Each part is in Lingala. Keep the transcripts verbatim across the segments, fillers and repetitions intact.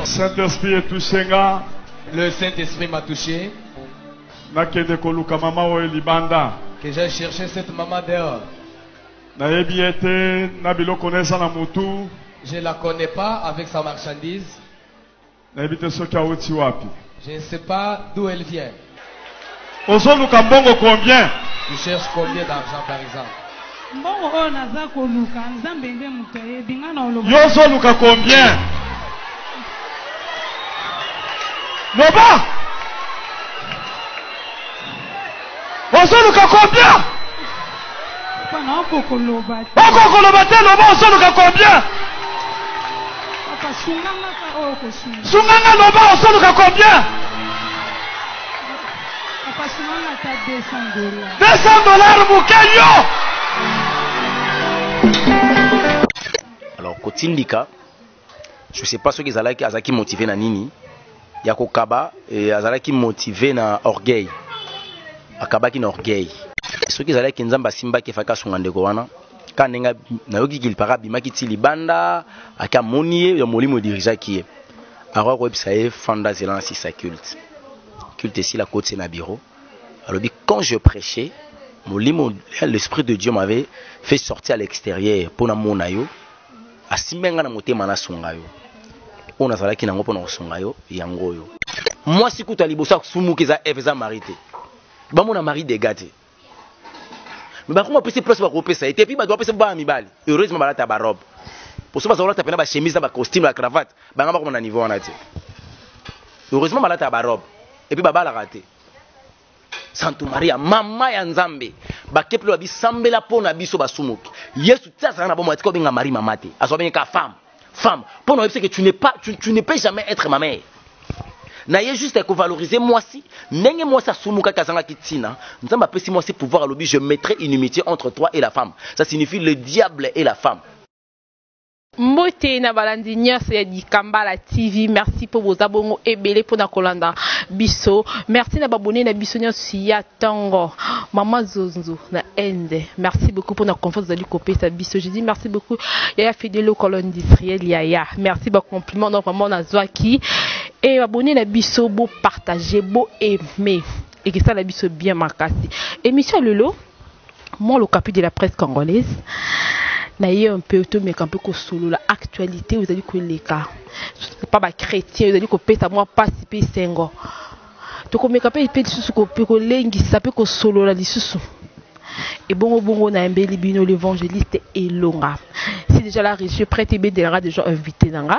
Saint-Esprit est touché. Le Saint-Esprit m'a touché. Que j'ai cherché cette maman dehors. Je ne la connais pas avec sa marchandise. Je ne sais pas d'où elle vient. Tu cherches combien d'argent par exemple? Yozoluka combien? Loba! Ozoluka combien? Okokoloba te loba ozoluka combien? Sunganga loba ozoluka combien? deux cents dollars Mukenyo. Alors Kotindika, je ne sais pas ce qu'ils allaient azaki motivé na nini. Yako Kaba et azalaki motivé na orgueil. Akaba ki na orgueil. Ce qu'ils allaient kinzamba simba ki faka sungandeko wana. Kanenga na yoki kilpara bimaki tili banda aka monie ya molimo dirija ki. Alors website fanda zelan si sa culte. Culte ici la côte c'est na bureau. Alors quand je prêchais, l'esprit de Dieu m'avait fait sortir à l'extérieur pour na monayo. Asimenga na motema na songayo. On a zalaki nango pona songayo yango yo. Moi si kuta libosa sumuki za efeza marité. Ba mona mari de gâté. Mais ba comment pese place ba kopesa et puis ba doit pese ba mibali. Heureusement ba la ba robe. Pour ça ba zola tapena ba chemise ba costume ba cravate. Ba ngamba ko na niveau wana te. Heureusement ba la ba robe et puis ba ba la raté. Santo Maria mama ya Nzambe ba keplo ba bisambela pona biso ba sumuki. Yesu tsasa na bomo atiko benga mari mamate. Aso benga femme. Femme, pour nous dire que tu n'es pas, tu, tu ne peux jamais être ma mère. N'ayez juste à valoriser moi si, n'ayez moi ça soumuka kazanga kitina. Nous avons appelé si moi c'est pouvoir à l'objet, je mettrai une inimitié entre toi et la femme. Ça signifie le diable et la femme. Mbote na balandi nyonso ya Dikambala T V, merci pour vos abonnements et belé pour na kolanda biso, merci na babone na biso nyonso ya tango mama Zonzo na ende, merci beaucoup pour na confiance de l'icopé sa biso. Je dis merci beaucoup Yaya Fidelo colonne industrielle Yaya, merci pour compliment donc vraiment na zwaki et abonné na biso beau partager beau aimer et que ça la biso bien makasi. Émission Lelo, moi le capu de la presse congolaise. Naïe un peu tout mais un peu solo la actualité vous avez dit que les cas c'est pas chrétien vous avez dit que peut moi participer cinq donc on me capable peut sous que peut lengi ça peut que solo la lisusu et bon bon on a un bel bino l'évangéliste Elonga si déjà la régie prête et bédera déjà invité nanga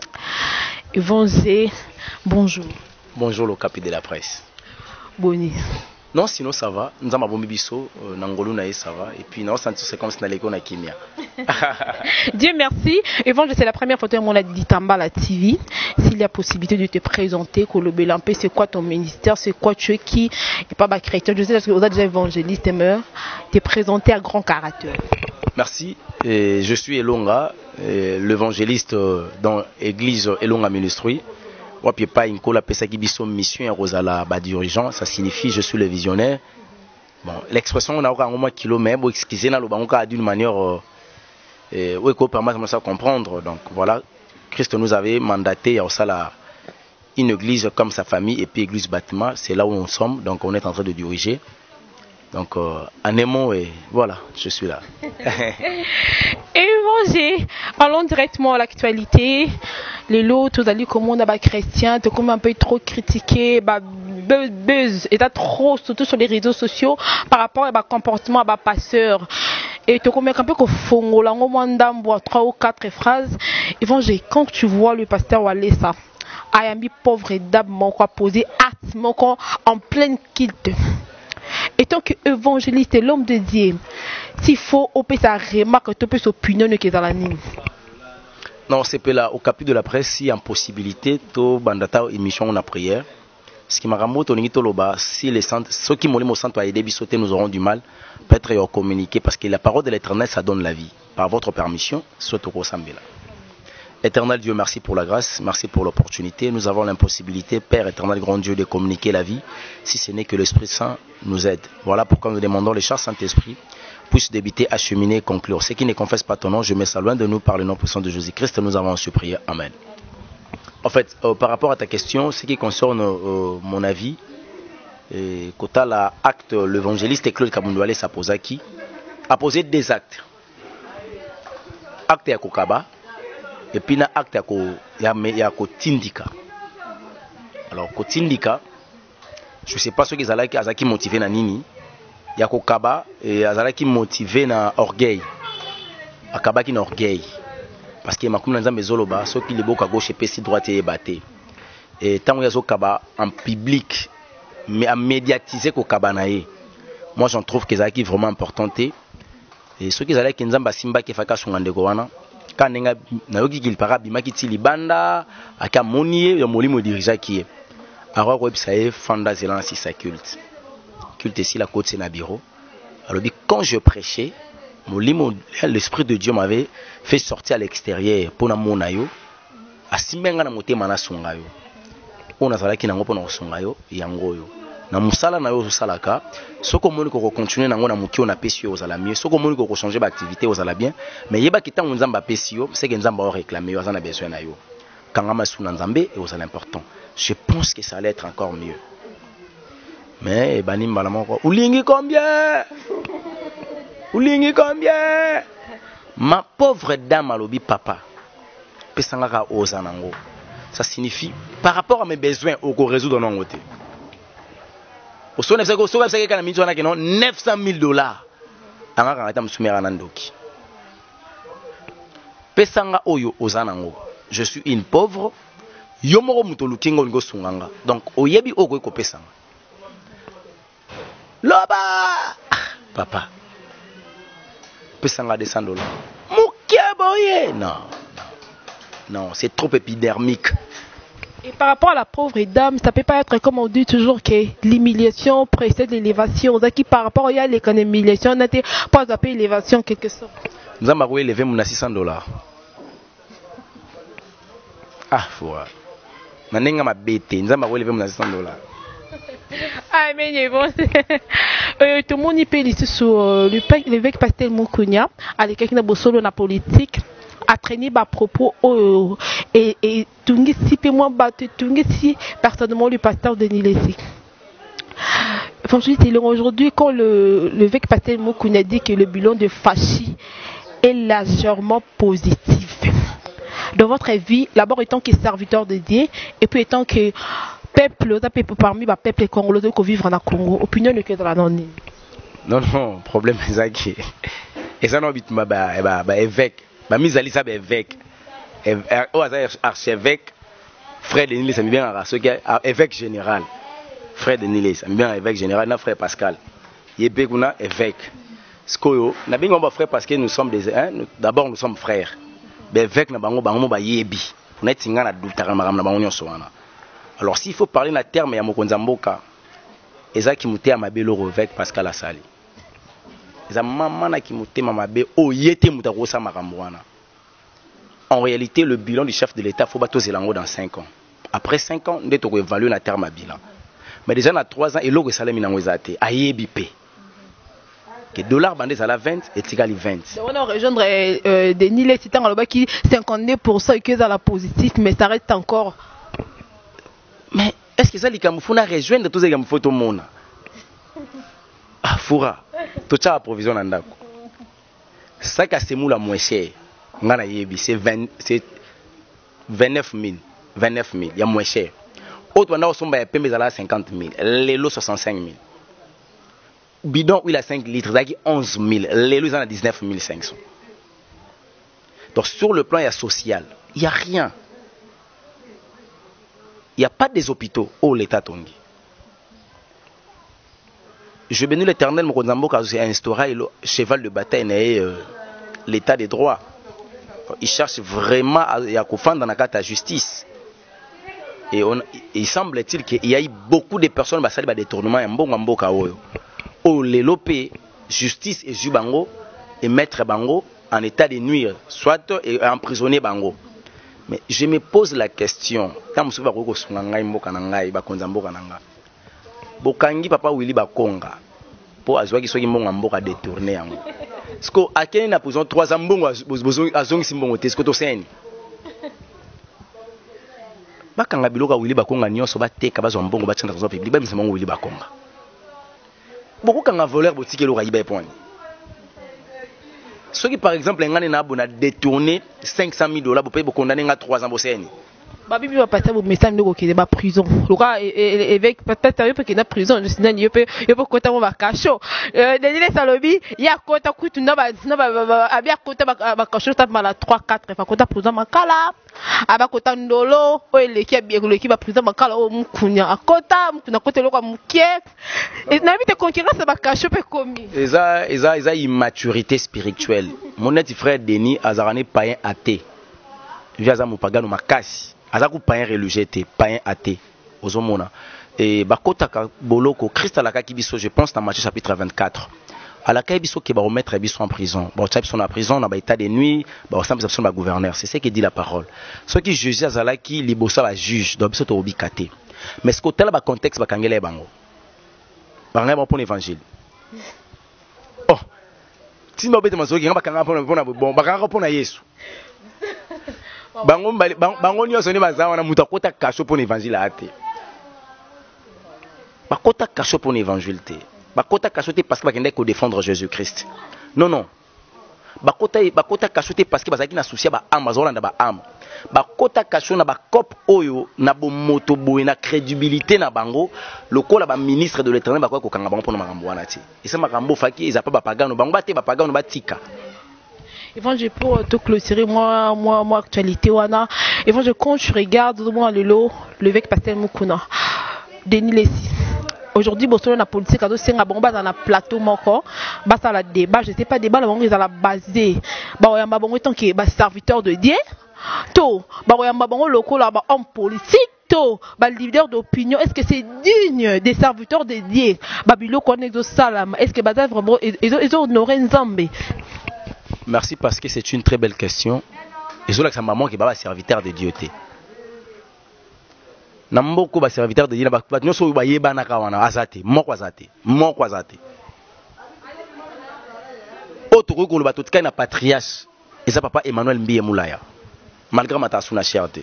évangé bonjour bonjour le capi de la presse boni. Non, sinon ça va. Nous avons un biso, Nangolo nae ça va. Et puis non, c'est comme si on allait qu'on a kimia. Dieu merci. Évangile, c'est la première fois que on a dit Dikambala T V. S'il y a possibilité de te présenter, Kolobelampé, c'est quoi ton ministère, c'est quoi tu es qui, et pas ma chrétien. Je sais que vous êtes déjà évangéliste, meurt. Te présenter à grand caractère. Merci. Et je suis Elonga, l'évangéliste dans l'église Elonga Ministry. Wapi pas une cola pesa qui biso mission Rosala ba dirigeant, ça signifie je suis le visionnaire. Bon, l'expression on a encore un moment kilomètre, bon excusez na lo banka d'une manière euh ouais quoi permettre ça comprendre. Donc voilà, Christ nous avait mandaté à ça une église comme sa famille et puis église bâtiment, c'est là où nous sommes, donc on est en train de diriger. Donc euh, en aimant et voilà, je suis là. Et manger, allons directement à l'actualité. Les lots, tous allez comme on a pas chrétien, tu comme un peu trop critiqué, bah buzz, buzz, et t'as trop surtout sur les réseaux sociaux par rapport à bah comportement à bah passeur. Et tu comme un peu que fongo là, au moins d'ambois trois ou quatre phrases. Évangile, quand tu vois le pasteur Walesa, ayami pauvre et dame mon quoi posé acte mon quoi en pleine kilt. Et tant que évangéliste et l'homme de Dieu, s'il faut opérer sa remarque, tu peux s'opinion que dans la nuit. Non, c'est pas là au capi de la presse si en possibilité to bandata émission la prière. Ce qui m'a ramené au niveau loba si les centres ceux qui m'ont au centre à aider bisoter nous auront du mal peut-être à communiquer parce que la parole de l'Éternel ça donne la vie. Par votre permission, soit au Rosambela. Éternel Dieu, merci pour la grâce, merci pour l'opportunité. Nous avons l'impossibilité, Père éternel, grand Dieu, de communiquer la vie, si ce n'est que l'Esprit Saint nous aide. Voilà pourquoi nous demandons les chars Saint-Esprit puissent débiter, acheminer et conclure. Ceux qui ne confessent pas ton nom, je mets ça loin de nous par le nom puissant de Jésus-Christ. Nous avons su prier. Amen. En fait, euh, par rapport à ta question, ce qui concerne euh, mon avis, quand à l'acte, l'évangéliste Claude Kabundouale Sapozaki a posé des actes. Acte ya kokaba et puis na acte ya ya kotindika. Alors kotindika, je ne sais pas ce qu'ils allaient azaki motivé na nini. Ya kokaba et azaki motivé na orgueil. Akaba ki na orgueil. Parce que makoum na nzambe zoloba so ki liboka gauche et si droite et batté. Et tant ya zo kaba en public mais à médiatiser kokaba na ye. Moi j'en trouve que azaki vraiment importante. Et ceux qui allaient qui nzamba simba ki faka sungandeko wana quand nenga na yoki kilpara bimaki ti libanda aka monier ya molimo dirija ki alors websa e fanda zelance sa culte culte ici la côte c'est na bureau. Alors quand je prêchais molimo l'esprit de Dieu m'avait fait sortir à l'extérieur pour na mona yo asimenga na motema na sunga yo on azala ki nango pona sunga yo yango yo na musala na yo salaka soko moni ko continuer nango na muki on apesi yo ozala mieux soko moni ko changer ba activité ozala bien mais yeba ki tango nzamba apesi yo c'est que nzamba o réclamer yo azana besoin na yo kanga masuna nzambe et ozala important. Je pense que ça allait être encore mieux mais banim balamo ko ulingi combien ulingi combien ma pauvre dame alobi papa pesanga ka ozanango ça signifie par rapport à mes besoins au ko résoudre non côté au son neuf cent mille dollars. Pesanga oyo ozanango. Je suis une pauvre. Yomoro mutolukingo ngo sunganga. Donc oyebi oko ko pesanga. Loba papa. Pesanga deux cents dollars. Mukiaboye non. Non, c'est trop épidermique. Et par rapport à la pauvre dame, ça peut pas être comme on dit toujours que l'humiliation précède l'élévation. Qui par rapport à l'élévation, on n'était pas appelé l'élévation quelque sorte. Nous avons élevé mon six cents dollars. Ah, faut. Nanenga ma bête. Nous avons élevé mon six cents dollars. Ah mais bon. Tout le monde y peut ici sur l'évêque Pasteur Mukunya, avec quelqu'un de solo na politique. A traîné bas propos oh, et et tungi si peu moins battu tungi si personnellement le pasteur Denis Lessi. Franchement, aujourd'hui quand le l'évêque Pasteur Mukunya dit que le bilan de Fachi est légèrement positif. Dans votre vie, d'abord étant que serviteur de Dieu et puis étant que peuple, peuple parmi les peuples congolais qui vivent en Congo, opinion de que dans la non. Non non, problème c'est ça qui et ça non bit ma ba ba évêque. Ma mise à l'isa évêque, archevêque, frère de Nilis, ça me bien à ce qui est évêque général, frère de Nilis, ça me bien évêque général, na frère Pascal, yébé kuna évêque. Skoyo, na bien on va frère parce que nous sommes des, hein, d'abord nous sommes frères. Ben évêque na bango bango ba yébi, on est tinga na douta maram na bango nyonso wana. Alors s'il faut parler na terme ya mokonza mboka, eza ki muté à mabelo évêque Pascal Asali. En réalité, le bilan du chef de l'État faut battre Zélango dans cinq ans. Après cinq ans, nous devons évaluer le terme à bilan. Mais déjà, dans trois ans, il y a un salaire qui a été que dollar bandé à la vingt et égal vingt. On va rejoindre euh, des Nilets qui cinquante-deux pour cent qui est à la positive, mais ça reste encore. Mais est-ce que ça, les Camerounais rejoindre tous les Camerounais tout le monde? Ah, Foura. Tout ça à provision d'Andako. Ça qui a c'est moula moins cher. C'est vingt-neuf mille. vingt-neuf mille. Il y a moins cher. Autre on a aussi cinquante mille. Les lots soixante-cinq mille. Bidon il a cinq litres. Il y a onze mille. Les lots il a dix-neuf mille cinq cents. Donc sur le plan social, il n'y a rien. Il n'y a pas des hôpitaux. Oh l'État Tongi. Je bénis l'Éternel, mon Konzambo, car j'ai instauré le cheval de bataille, euh, l'état des droits. Il cherche vraiment à, à confondre dans la carte à justice. Et on, il semble-t-il qu'il y a eu beaucoup de personnes qui ont fait des détournements. Oh, les lopé, justice et jubango, et mettre bango en état de nuire, soit et emprisonner bango. Mais je me pose la question, quand je suis Bokangi papa Willy Bakonga pour azwa ki soki mbongo mboka détourner yango. Sko akeni na prison trois ans mbongo azongi simbongo te sko to seni. bakanga biloka Willy Bakonga nyonso bateka bazwa mbongo batchana trésor public ba misema Willy Bakonga beaucoup kanga voleur botike lo kayiba eponi ceux qui par exemple ngane na bona détourner cinq cent mille dollars pour payer condamné nga trois ans boseni ba bibi ba passer bo message ndoko ke ba prison loka évêque peut-être yo pe ke na prison je sinon yo pe yo pe kota mo ba kasho Denile Salobi ya kota kutu na ba na ba abia kota ba kasho ta mala trois quatre fa kota prison makala aba kota ndolo o eleki abia ko leki ba prison makala o mukunya akota mukuna kota loka mukie na bite concurrence ba kasho pe komi eza eza eza immaturité spirituelle mon petit frère Denis azarane païen athée via za mupagano makasi azaku païen religieux te païen athée ozomona et bakota ka boloko Christ alaka kibiso je pense dans Matthieu chapitre vingt-quatre alaka biso ke ba remettre biso en prison ba tsapi son en prison na ba état de nuit ba sample son ba gouverneur c'est ce que dit la parole ceux qui jugeaient azalaki libosa ba juge donc biso to obikate mais ce côté là ba contexte ba kangela bango ba ngaba pour l'évangile oh si mobete mazoki ngaba kanga pour na bon ba kanga pour na Yesu bango bango nyonso ni bazawa na muta kota kasho pour l'évangile ate bakota kasho pour l'évangile te bakota kasho te parce que bakende ko défendre Jésus-Christ non non bakota bakota kasho te parce que bazaki na souci ba âme bazolanda ba âme bakota kasho na ba cop oyo na bo moto boye na crédibilité na bango lokola ba ministre de l'Éternel bakwa ko kanga bango pour na makambo wana te et ça makambo faki eza pa ba pagano bango ba te ba pagano ba tika. Avant je pour te clôturer moi moi moi actualité wana avant je compte je regarde moi le lot le vec pastel mukuna Denis Lessis aujourd'hui bosso na politique ado senga bomba dans la plateau moko basa la débat je sais pas débat la bango ils la basé ba oyamba bango tant que ba serviteur de Dieu to ba oyamba bango lokola ba homme politique to ba leader d'opinion est-ce que c'est digne des serviteurs de Dieu ba biloko nezo salam est-ce que ba vraiment ils ont honoré Nzambe. Merci parce que c'est une très belle question. Et je vois que sa maman qui est serviteur de Dieu. Namboko ba serviteur de Dieu ba nyoso ba yeba na kawana azate moko azate moko azate. Autre ko ba totika na patriarche et ça papa Emmanuel Mbiye Moulaya. Malgré mata suna cherté.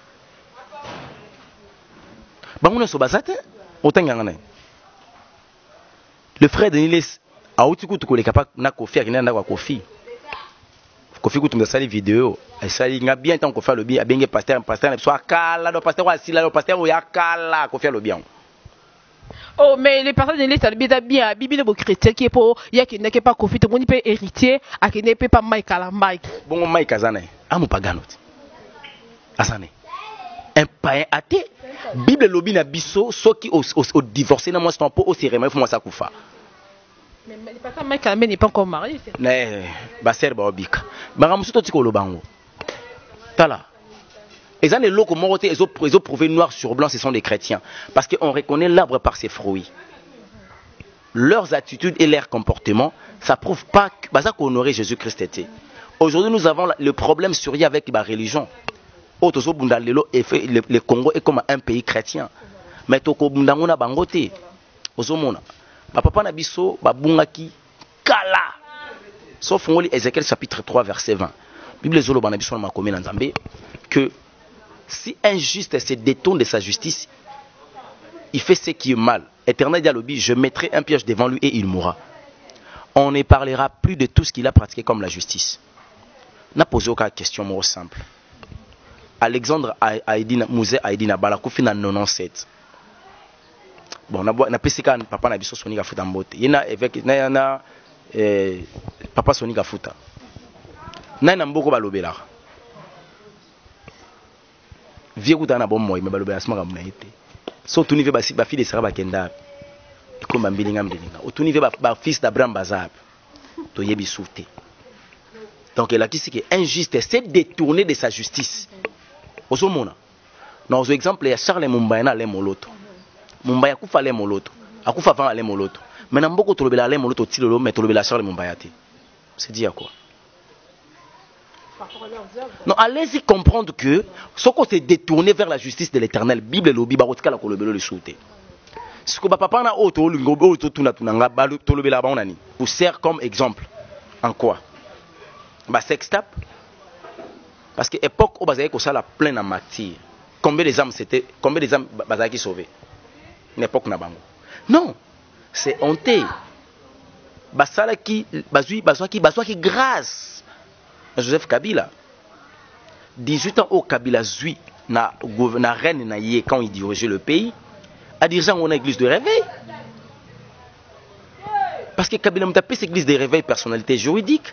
Bangouna so bazate otanganga. Le frère de Niles a outuku to ko le capable na kofi akina na kwa kofi. Kofi kutunga sali vidéo et sali nga bien tant qu'on fait le bien a bien pasteur pasteur soit kala do pasteur wa sila do pasteur ya kala ko faire le bien. Oh mais les personnes de l'État bien bien bibi le chrétien qui est pour ya qui n'est pas Kofi tout monde peut héritier a qui n'est pas Mike à la Mike. Bon Mike azane amu pagano. Azane. Un païen athée. Bible lobi na biso soki au au divorcé na moi c'est pas au cérémonie faut moi ça kufa. Mais le pasteur Mike n'est pas encore marié. Ne ba ser ba obika. Ba musuto tiko lo bango. Tala. Et ça les locaux moroté ils ont ils ont prouvé noir sur blanc ce sont des chrétiens parce qu'on reconnaît l'arbre par ses fruits. Leurs attitudes et leurs comportements ça prouve pas que bah ça qu'honorer Jésus-Christ était. Aujourd'hui nous avons le problème sérieux avec la religion. Otozo bundalelo et le Congo est comme un pays chrétien. Mais toko bundangona bangote. Ozomona. Ba papa na biso ba bungaki kala. Sauf ngoli Ézéchiel chapitre trois verset vingt. Bible zolo bana biso na makomi na Nzambe que si un juste se détourne de sa justice, il fait ce qui est mal. Éternel dialobi, je mettrai un piège devant lui et il mourra. On ne parlera plus de tout ce qu'il a pratiqué comme la justice. N'a posé aucune question moi simple. Alexandre Aïdina Mouzé Aïdina Balakofi na quatre-vingt-dix-sept. Bon, na na pesika papa na biso Soni Gafuta mbote. Yena avec na na eh papa Soni Gafuta. Na na mboko balobela. Vieux kuta na bommoy me balobela sima kamuna ete. So tuni ve ba ba fille de Sarah bakenda. Ko mambilinga mbilinga. Otuni ve ba, ba fils d'Abraham bazab. To yebi souté. Donc elle a dit que injuste c'est détourner de sa justice. Osomona. Dans exemple il y a Charles Mumbaya na le moloto. Mumbaya kufa le moloto. Akufa van le moloto. Maintenant mboko tolobela le moloto tilolo mais tolobela Charles Mumbaya te. C'est dit à quoi? Non, allez-y comprendre que ce qu'on s'est détourné vers la justice de l'Éternel, Bible lobi barotika la kolobelo le souté. Ce que papa na auto lingobo auto tuna tunanga balu tolobela ba onani. Vous sert comme exemple. En quoi? Bah sextape. Parce que époque où bazaye ko sala plein en matière. combien des âmes c'était, combien des âmes bazaki sauvé? N'époque na bango. Non, c'est honté. Basala qui, bazui, bazoi qui, bazoi qui grâce. Joseph Kabila. dix-huit ans au Kabila zui na na reine na yé quand il dirigeait le pays. À diriger on a église de réveil. Parce que Kabila m'a c'est église de réveil personnalité juridique.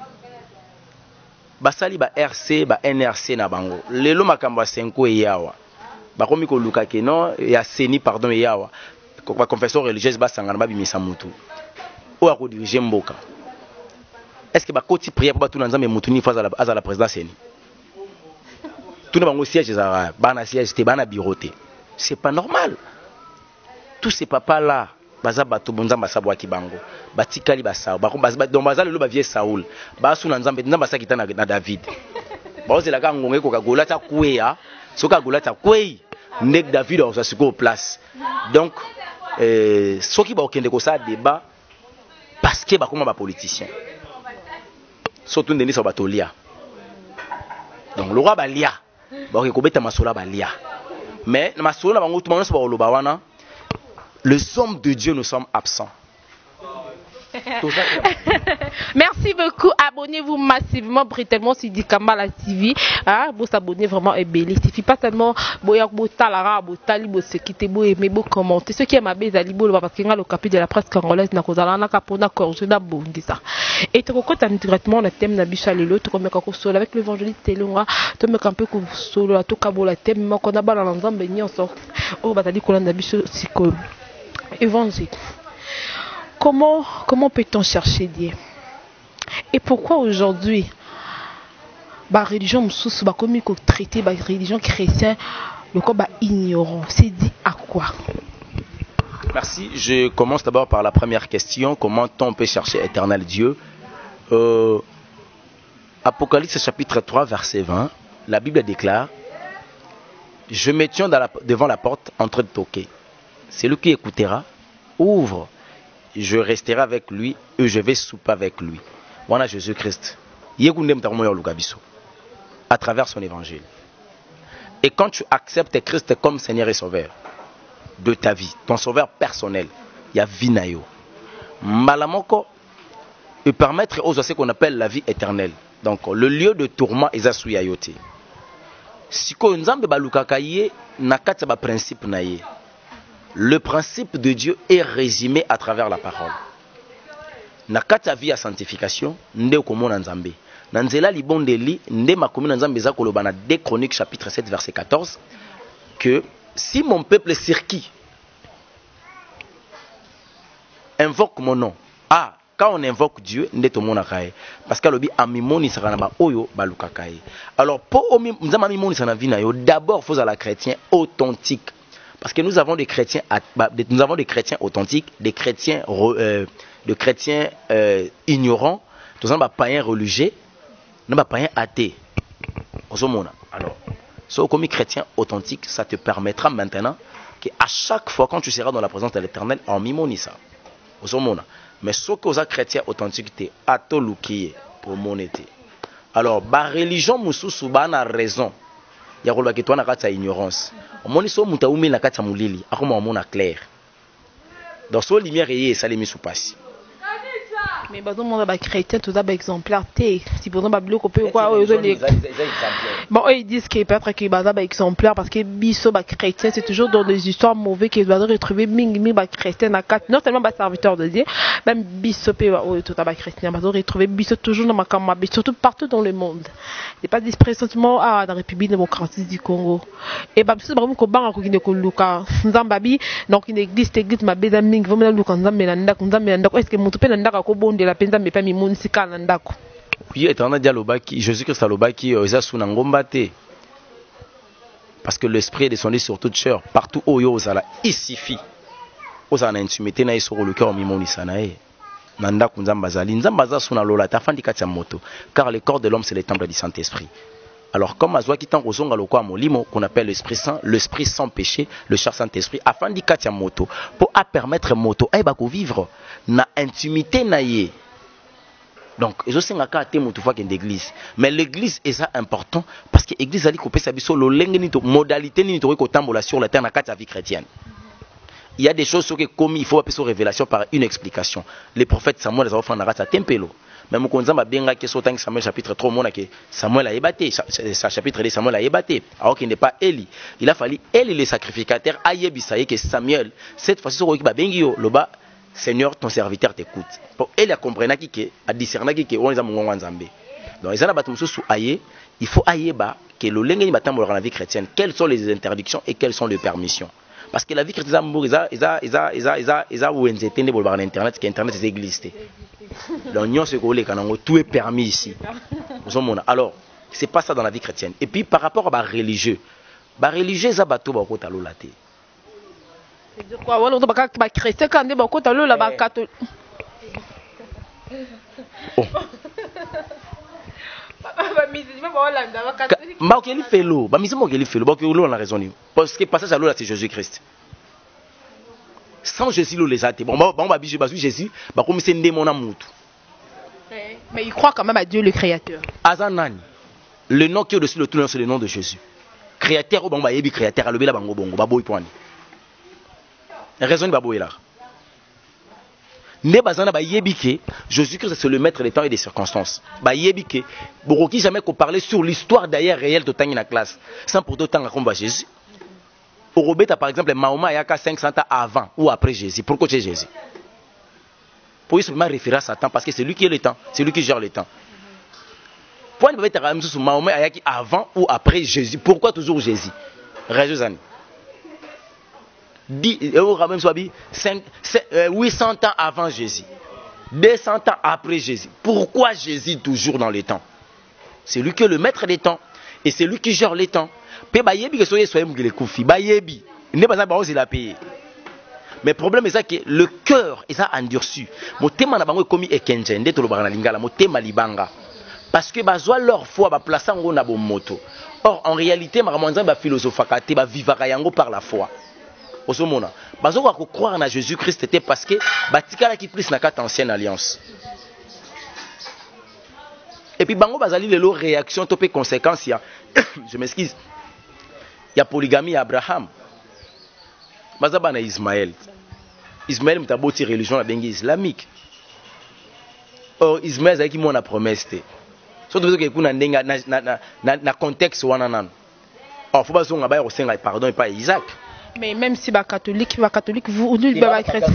Basali ba R C ba N R C na bango. Lelo makamba cinq et yawa. Ba komi ko luka ke non ya seni pardon yawa. Ko ba confession religieuse ba sangana ba bimisa mutu. O a ko diriger mboka. Est-ce que ba koti prière ba tout na nzambe mutu ni face à la à la présidence seni? Tout na bango siège za ba na siège te ba na bureauté. C'est pas normal. Tous ces papas là baza bato bonzamba sabwa kibango batikali basao bako baza donc baza lelo ba vie Saoul ba suna nzambe nzamba sakita na, na David ba ozela ka ngonge ko ka golata kuya soka golata kwei nek David o sa siko place donc euh soki ba okende ko sa débat parce que ba koma ba politicien surtout ndeni so batolia donc le roi ba lia ba ko beta masola ba lia mais na masola bango tout monde so ba oloba wana. Les hommes de Dieu nous sommes absents. Merci beaucoup. Abonnez-vous massivement, brutalement sur Dikambala T V. Ah, vous s'abonnez vraiment et belle. Il suffit pas seulement boyak botalara, botali, bosekite, bo aimer, bo commenter. Ceux qui aiment abé zalibo le parce qu'il y a le capitaine de la presse congolaise na kozala na kapona korje na bondi ça. Et tu recoutes directement le thème na bichalelo, tu comme kako solo avec l'évangéliste Telonga, tu me un peu ko solo à tout kabola thème mais qu'on a bala ensemble nyonso. Oh batali kolanda bicho siko. Évangile. Comment, comment peut-on chercher Dieu? Et pourquoi aujourd'hui, la religion sous ba comme qu'on traite la religion chrétienne, le corps ba ignorant, c'est dit à quoi? Merci. Je commence d'abord par la première question. Comment on peut chercher éternel Dieu? euh, Apocalypse chapitre trois, verset vingt, la Bible déclare: je me tiens dans la, devant la porte en train de toquer. Celui qui écoutera, ouvre, je resterai avec lui et je vais souper avec lui. Voilà Jésus-Christ. À travers son évangile. Et quand tu acceptes Christ comme Seigneur et Sauveur de ta vie, ton Sauveur personnel, il y a Vinayo. Malamoko peut permettre aux ce qu'on appelle la vie éternelle. Donc le lieu de tourment est à Souyayote. Si ko nzambe balukakaye nakata ba principe naye. Le principe de Dieu est résumé à travers la parole. Nakata vie à sanctification, nde okomona nzambe. Nanzela libondeli, nde makomi nzambe za koloba na deux Chroniques chapitre sept verset quatorze que si mon peuple cirqui invoque mon nom. Ah, quand on invoque Dieu, nde tomona kae parce que lobi amimoni sakana ba oyo balukakaye. Alors pour nzama amimoni sana vie na yo, d'abord faut à la chrétien authentique. Parce que nous avons des chrétiens, nous avons des chrétiens authentiques, des chrétiens, euh, des chrétiens euh, ignorants, tout ça, païens religieux, non païens athées. Alors, so, comme chrétien authentique, ça te permettra maintenant qu'à chaque fois quand tu seras dans la présence de l'Éternel, en mimoni ça. Mais ce que vous chrétien authentique, tu es pour mon été. Alors, la religion mususu bana raison. Il y a des gens qui ont ignorance. On so muta umi na kata mulili, akoma omona clair. Dans so lumière et ça les met sous passe. Mais bazon monde ba chrétien tout ça ba exemplaire té. Si pour exemple bloc peut quoi les bon ils disent que peut-être que baza ba exemplaire parce que biso ba chrétien c'est toujours dans des histoires mauvaises que doit retrouver ming ming ba chrétien na quatre non seulement ba serviteur de Dieu, même biso peut tout ça ba chrétien baza retrouver biso toujours dans makama surtout partout dans le monde. C'est pas dispressement à la République démocratique du Congo. Et ba biso ba ko banga ko kine ko luka nzambabi donc une église église ma beza ming vraiment luka nzambe na ndako nzambe na ndako est-ce que mutu pe na ndako ko bonde la penza mepa mi munisika na ndako. Oui, éternel dialobaki, Jésus-Christ alobaki eza suna ngomba te. Parce que l'esprit est descendu sur toute chair, partout où yo ozala isifi. Ozala na intimité na isoro le cœur mi monisa na e. Na ndako nzamba zali nzamba za suna lola ta fandi kati ya moto car le corps de l'homme c'est le temple du Saint-Esprit. Alors comme azwa ki tango zonga lokwa molimo qu'on appelle l'esprit saint, l'esprit sans péché, le cher Saint-Esprit afin di kati ya moto pour à permettre moto ay ba ko vivre na intimité na ye. Donc, je sais que l'église. Mais l'église est ça important parce que l'église a dit qu'on peut savoir modalité ni sur la terre dans la vie chrétienne. Il y a des choses sur lesquelles il faut appeler révélation par une explication. Les prophètes Samuel les ont fait dans tempelo. Mais mon konza m'a bien que sur Samuel chapitre trois mona que Samuel a ébatté, sa chapitre de Samuel a ébatté. Alors qu'il n'est pas Élie. Il a fallu Élie le sacrificateur ayebisaye que Samuel cette fois-ci sur qui ba bengio loba Seigneur, ton serviteur t'écoute. Pour elle a compris que, a discerné que on est à mon Nzambe. Donc, ils ont battu sous aïe. Il faut aïe ba que le lengue battant dans la vie chrétienne. Quelles sont les interdictions et quelles sont les permissions? Parce que la vie chrétienne, ils a, ils a, ils a, ils a, ils a, ils a où ils étaient dans l'internet, que l'internet c'est existé. Donc, nous se collent quand tout est permis ici. Alors, c'est pas ça dans la vie chrétienne. Et puis par rapport à la religieux, la religieux, ça bateau ba kota lolate. C'est quoi? On va pas chrétien quand on va côté là bas catholique. Oh. Bah ok, il fait l'eau. Bah mais c'est moi qui il fait l'eau. Bah ok, l'eau on a raison. Parce que passage à l'eau là c'est Jésus-Christ. Sans Jésus l'eau les athées. Bon bah on va bicher bah Jésus. Bah comme c'est démon à moutou. Mais il croit quand même à Dieu le Créateur. Azanani. Le nom qui est au-dessus de tout le nom c'est le nom de Jésus. Créateur, bon bah yebi créateur. Alobé la bango bongo. Bah boy point. Raison de Baboué là. Ne bazana ba yebike, Jésus-Christ c'est le maître des temps et des circonstances. Ba yebike, boroki jamais qu'on parlait sur l'histoire d'ailleurs réelle de tangi na classe. Sans pour autant qu'on Jésus. Au Robeta par exemple, Mahoma yaka cinq cents ans avant ou après Jésus. Pourquoi c'est Jésus? Pour y seulement référer à Satan parce que c'est lui qui est le temps, c'est lui qui gère le temps. Pourquoi ne pas être sur Mahoma yaki avant ou après Jésus? Pourquoi toujours Jésus? Raison. huit cents ans avant Jésus, deux cents ans après Jésus. Pourquoi Jésus toujours dans les temps? C'est lui qui est le maître des temps et c'est lui qui gère les temps. Mais le problème est que le cœur est endurci. Parce que bazoa leur foi ba place ngo na moto. Or en réalité maramonza ba philosophakate ba vivaka yango par la foi. Osomona bazoka ko croire na Jésus-Christ c'était parce que batikala ki plus na carte ancienne alliance. Et puis bango bazali lelo réaction topé conséquence ya je m'excuse. Il y a polygamie à Abraham. Bazaba na Ismaël. Ismaël mutaboti religion la bengi islamique. Or Ismaël zaki mo na promesse te. Surtout que kuna ndenga na na na na contexte wana nan. Or faut bazonga ba yosenga pardon et pas Isaac. Mais même si les catholiques, les catholiques, vous nous les chrétiens.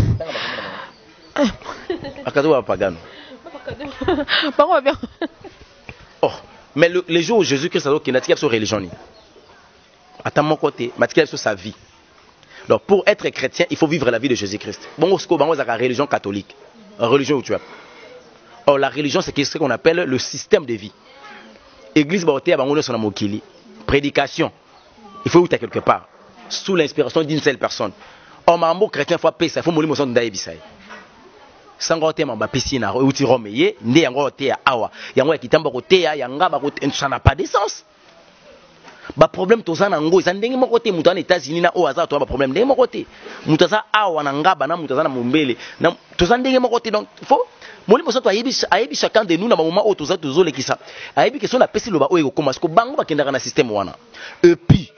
Oh, mais le, les jours où Jésus-Christ a dit qu'il n'a pas de religion. À mon côté, il a sur sa vie. Donc pour être chrétien, il faut vivre la vie de Jésus-Christ. Bon, ce qu'on a la religion catholique, la religion où tu as. Or la religion, c'est ce qu'on appelle le système de vie. Église, prédication, il faut où tu es quelque part. Sous l'inspiration d'une seule personne. Or, ma mot chrétien faut payer ça, faut mourir mon son d'aïbissaï. Sans côté ma piscine à outi romeye, né yango te ya awa. Yango ya kitamba côté ya yanga ba côté ça n'a pas de sens. Ba problème to ça nango, ça ndenge mo côté mutu en États-Unis na o aza to ba problème ndenge mo côté. Mutu za awa na ngaba na mutu za na mumbele. Na to ça ndenge mo côté donc faut mourir mon son to ayibi ayibi chacun de nous na moment o to za to zo le kisa. Ayibi que son na pesi loba o eko comment ko bango ba kendaka na système wana. Et puis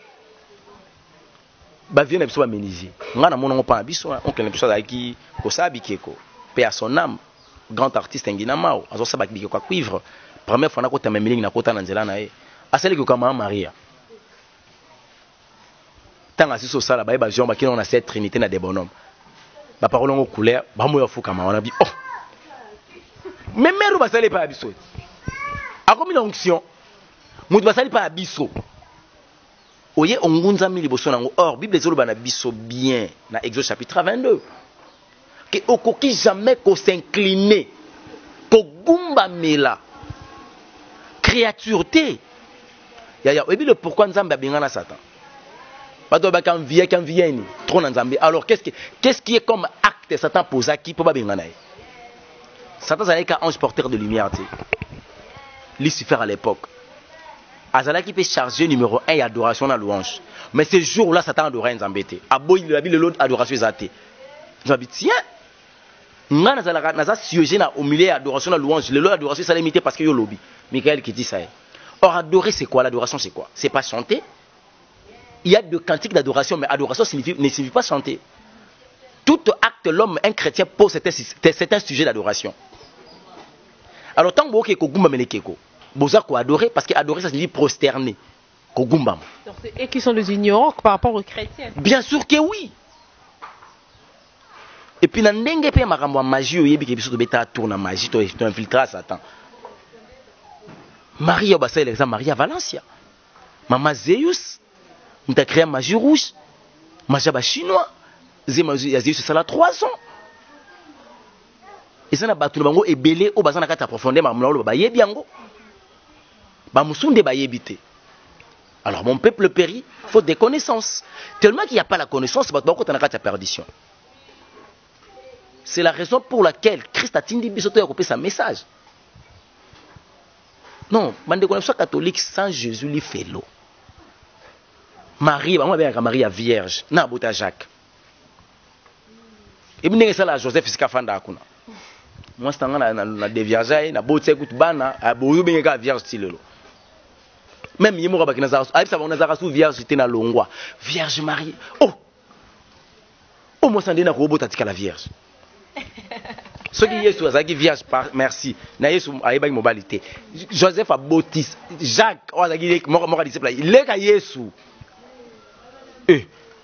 ba vient biso ba méniser ngana monongo pa biso on kele bisoaki ko sabi keko pe à son âme grand artiste ngina mao azo saba bikeko kwa cuivre première fois na kota memelingi na kota na nzela na e asali ko kama Maria tanga siso sala ba ba jomba kino na cette trinité na des bonhommes ba parole ngo couleur ba moyo fuka ma wana bi oh mais mère ba sali pa biso akomi na onction mutu ba sali pa biso. Oye ongunza mili boso nango. Or Bible ezoloba na biso bien na Exode chapitre vingt-deux que okoki jamais ko s'incliner ko gumba mela créature te ya ya obi le pourquoi nzambe abenga na Satan bato ba kan vie kan vie ni trop na nzambe. Alors qu'est-ce qui qu'est-ce qui est comme acte Satan posa qui po ba benga na Satan c'est un ange porteur de lumière te Lucifer à l'époque. Azala qui peut charger numéro un et adoration dans louange. Mais ce jour-là, Satan adorait Nzambete. Aboy la ville de l'autre adoration zaté. Je me dis tiens, nga nazalaka naza siégé na au milieu adoration na louange le l'adoration ça limité parce que yo lobby Michael qui dit ça. Or adorer c'est quoi? L'adoration c'est quoi? C'est pas chanter. Il y a deux cantiques d'adoration, mais adoration signifie, ne signifie pas chanter. Tout acte, l'homme, un chrétien, pose c'est un sujet d'adoration. Alors, tant que vous avez adorer, parce que adorer, ça signifie prosterner. Donc, c'est eux qui sont les ignorants par rapport aux chrétiens. Bien sûr que oui. Et puis, dans le pays, la magie, il y a des tourne magie, tu es infiltré à Satan. Marie, c'est l'exemple, Marie à Valencia. Maman Zeus. On a créé un magie rouge, magie chinois. C'est ça trois ans. Et ça n'a pas tout le monde ébélé au bassin de la profondeur, mais on a bien. Alors mon peuple périt, il faut des connaissances. Tellement qu'il n'y a pas la connaissance, c'est qu'on a la perdition. C'est la raison pour laquelle Christ a dit qu'il a coupé sa message. Non, bande de connaissances catholiques sans Jésus, lui fait l'eau. Marie, moi bien Marie a vierge, na bota Jacques. Et bien ça la Joseph Skafanda akuna. Moi c'est na na déviage na bota écoute bana, boyo bien ka vierge tilelo. Même yemo ka bakina za, a ça on a sous vierge était na longwa. Vierge Marie. Oh. Oh moi sandé na ko bota tika la vierge. Ce qui Yesu azaki vierge par merci. Na Yesu ayeba mobilité. Joseph a baptiste, Jacques o azaki mo mo disciple. Il est ka Yesu. Eh.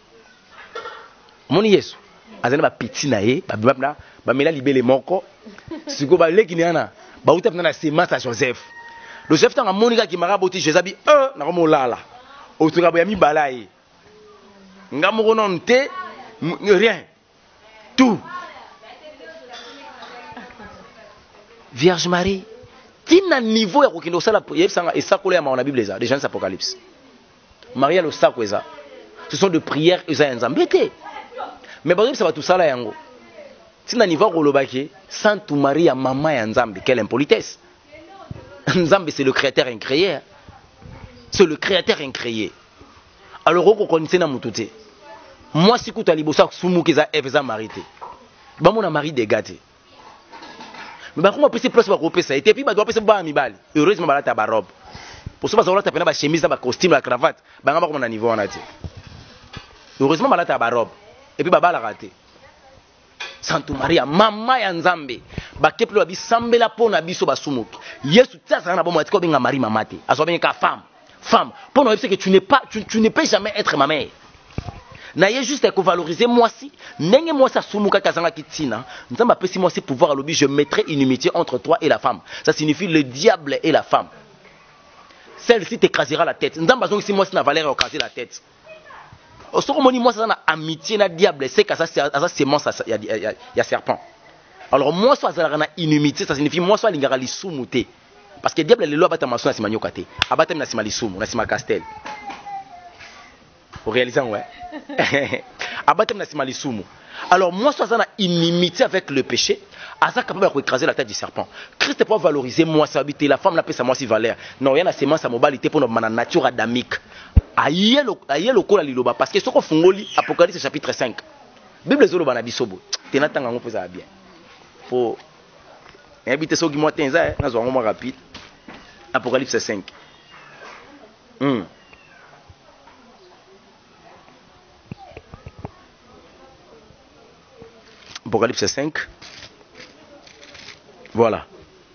Moni Yesu. Azana ba petit na ye, ba bibabna, ba mela libele moko. Siko ba leki niana, ba utap na semence à Joseph. Le chef tanga monika ki mara boti Joseph bi un na ko lala. O tuka ba mi balaye. Ngamo konon te rien. Tout. Vierge Marie. Tina niveau ya kokindo sala yebsanga esakolo ya ma na Bible eza, des gens Apocalypse. Maria le sakweza. Ce sont de prières et ça embêté. Mais par exemple, ça va tout ça là yango. Si na niveau kolobaki, Sainte Marie à maman ya Nzambe, quelle impolitesse. Nzambe c'est le créateur incréé. C'est le créateur incréé. Alors on connaît na mututé. Moi si kuta libosa sumukeza Evza Marité. Ba mona Marie dégâté. Mais ba comment passer place ba ko pesa et puis ba doit passer ba mibali. Heureusement ba la ta ba robe. Pour ça ba za la ta pena ba chemise ba costume la cravate. Ba ngaba ko na niveau on a dit. Heureusement, malade à barobe. Et puis, baba l'a raté. Sainte Maria, maman ya Nzambe. Ba keplo abi sambela pona biso basumuki. Yesu tsa sana bon matiko benga Marie mamate. Aso benga femme. Femme. Pour nous c'est que tu n'es pas tu, tu ne peux jamais être ma mère. Na ye juste que valoriser moi si ndenge moi sa sumuka kazanga kitina. Nzambe apesi moi si pouvoir à l'obi je mettrai une inimitié entre toi et la femme. Ça signifie le diable et la femme. Celle-ci t'écrasera la tête. Nzambe azongi si moi si na valeur écraser la tête. Ce qu'on dit moi ça na amitié na diable c'est que ça c'est ça sémence il y a il y a serpent. Alors moi soit ça na inimitié ça signifie moi soit lingara lisumuté parce que diable le loi bata maso na simanyokate abata na simalisumu na simakastel. Vous réalisez ouais. Abata na simalisumu. Alors moi soit ça na inimitié avec le péché, asa capable de écraser la tête du serpent. Christ pour valoriser moi sa habiter la femme la paix sa moi si valeur. Non, il y a la sémence à mobilité pour notre nature adamique. Aïe le kola liloba parce que ce qu'on fungoli Apocalypse chapitre cinq. Bible zolo bana bisobo. Tenatanga ngo pesa bien. Pour habiter so ki mo tenza na zo ngo rapide. Apocalypse cinq. Hmm. Apocalypse cinq. Voilà.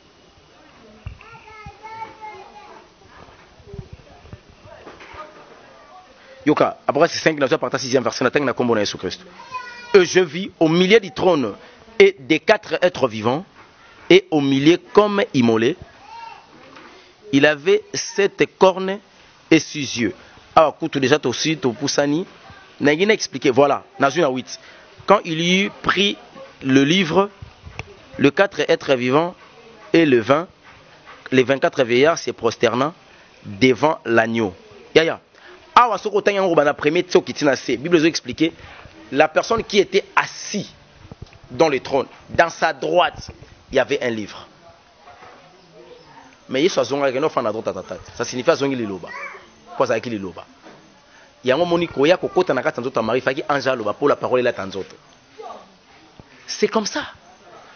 Yoka, Apocalypse cinq, nous avons sixième verset, nous avons combo Jésus Christ. Et je vis au milieu du trône et des quatre êtres vivants, et au milieu comme immolé, il avait sept cornes et six yeux. Alors, écoute, déjà, aussi, tu poussani, n'a expliqué, voilà, dans huit. Quand il y eut pris le livre, le quatre êtres vivants et le vingt, les vingt-quatre vieillards se prosternant devant l'agneau. Yaya. Ah, ce qu'on a la première qui Bible nous expliqué la personne qui était assise dans le trône, dans sa droite, il y avait un livre. Mais il y a ça signifie zongi liloba. Quoi ça qui liloba? Il y a un moment où il y a kokota na kata nzoto mari faki anja loba pour la parole la tanzoto. C'est comme ça.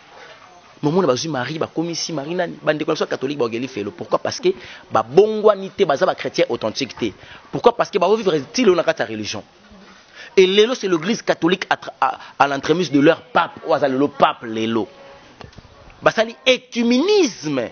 Maman na bazui Marie ba komisi Marie nani bande ko catholique ba ogeli felo. Pourquoi? Parce que ba bongwanité baza ba chrétien authenticité. Pourquoi? Parce que ba vivre style na kata religion. Et lelo c'est l'église catholique à, à, à l'entremise de leur pape ou à le pape lelo. Basali écuménisme.